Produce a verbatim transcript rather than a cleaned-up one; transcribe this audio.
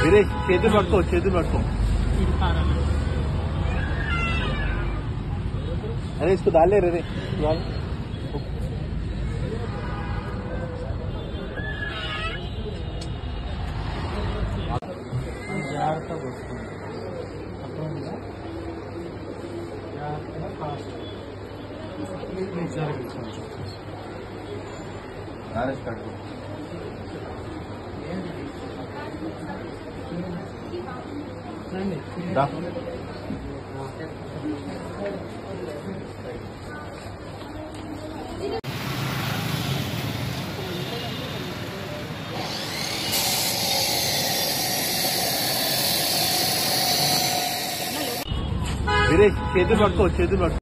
వీరేష్ చేతులు పట్టుకో చేతులు పట్టుకో अरे इसको डाल ले रे डाल జాగ్రత్తగా వస్తుంది అర్థమైందా జాగ్రత్తగా ఫాస్ట్ జరిగింది కొంచెం మ్యారేజ్ కట్టు రండి దా వీరేష్ చేతులు పట్టుకో చేతులు పట్టుకో